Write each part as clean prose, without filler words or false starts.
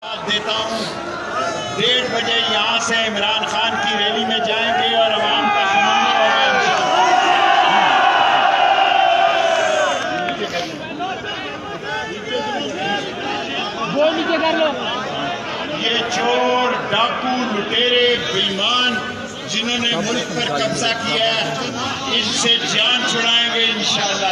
دیتا ہوں 1:30 بجے یہاں سے عمران خان کی ریلی میں جائیں گے اور عوام کا سمندر ہوگا یہ چور ڈاکو لٹیرے بےایمان جنہوں نے ملک پر قبضہ کیا ہے ان سے جان چھڑائیں گے انشاءاللہ۔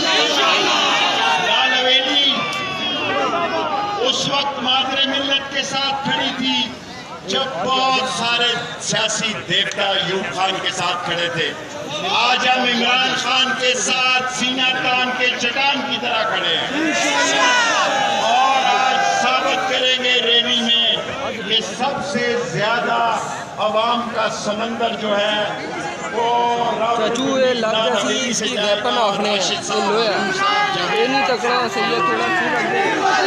لال حویلی اس وقت مادر ملت کے ساتھ کھڑی تھی جب بہت سارے سیاسی دیوتا ایوب خان کے ساتھ کھڑے تھے۔ آج ہم عمران خان کے ساتھ سینہ تان کے چٹان کی طرح کھڑے ہیں اور آج ثابت کریں گے ریلی میں کہ سب سے زیادہ عوام کا سمندر جو ہے وہ چچوے لگ جیسی اس کی ویپن آخنے ہیں یہ لویا یہ نہیں تکڑا سید تھوڑا سی لگ دے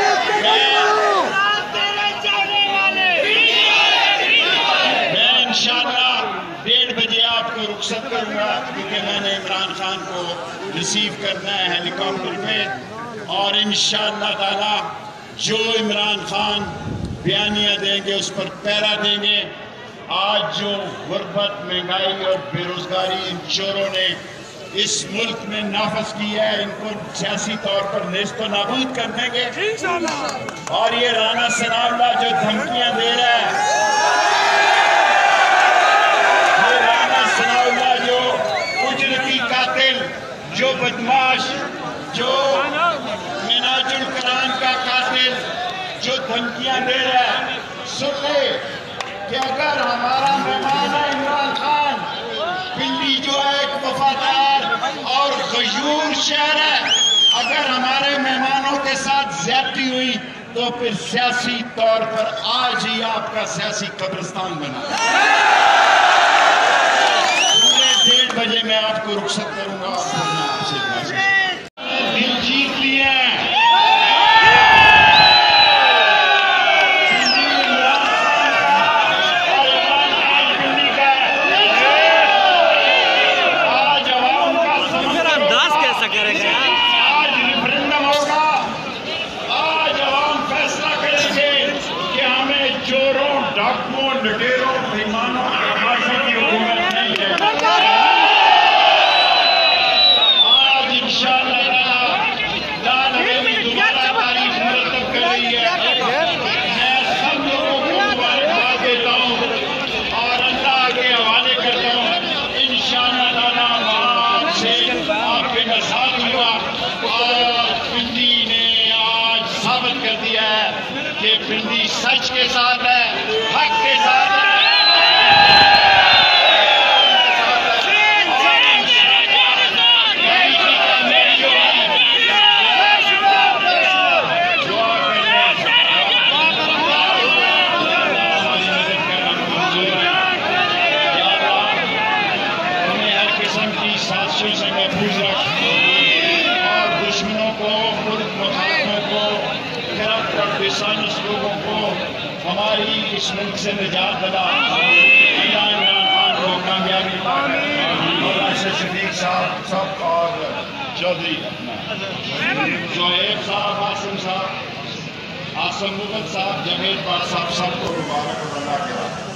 میں انشاءاللہ 1:30 بجے آپ کو رخصت کروں گا کیونکہ میں نے عمران خان کو ریسیو کرنا ہے ہیلی کاپٹر میں اور انشاءاللہ تعالی جو عمران خان بیانیہ دیں گے اس پر پیرا دیں گے۔ آج جو غربت مہنگائی اور بے روزگاری ان چوروں نے اس ملک میں نافذ کی ہے ان کو سیاسی طور پر نیست و نابود کر دیں گے اور یہ رانا ثناء اللہ جو دھمکیاں دے رہا ہے یہ رانا ثناء اللہ جو اجرتی قاتل جو بدماش جو مناج القرآن کا قاتل جو دھمکیاں دے رہا ہے سن لے کہ اگر ہمارا مہمان ہے عمران خان پنڈی جو ہے ایک وفادار اور غیور شہر ہے اگر ہمارے مہمانوں کے ساتھ زیادتی ہوئی تو پھر سیاسی طور پر آج ہی آپ کا سیاسی قبرستان بنا۔ پورے 1:30 بجے میں آپ کو رخصت کروں گا اور میں آپ سے دل جیت لیے ہیں۔ آج ریفرنڈم ہوگا آج عوام فیصلہ کریں گے کہ ہمیں چوروں ڈاکوؤں لٹیروں بےایمانوں بدماشوں کی حکومت نہیں ہے۔ آج انشاءاللہ لال حویلی دوبارہ تاریخ مرتب کر رہی ہے۔ میں سب لوگوں کو مبارکباد دیتا ہوں اور اللہ کے حوالے کرتا ہوں انشاءاللہ تعالیٰ آپ سے آپ کے نصاب ہوا اور پنڈی نے آج ثابت کر دیا ہے کہ پنڈی سچ کے ساتھ ہے حق کے ساتھ ہے۔ سازشوں سے محفوظ رکھ اور دشمنوں کو ملک مخالفوں کو گرفت اور ڈسانس لوگوں کو ہماری اس ملک سے نجات دلا۔ اللہ عمران خان کو کامیابی اور ایسے شفیق صاحب سب اور چودھری زہیب صاحب عاصم صاحب آصم مغل صاحب جمیل بار صاحب سب کو مبارک اور اللہ کے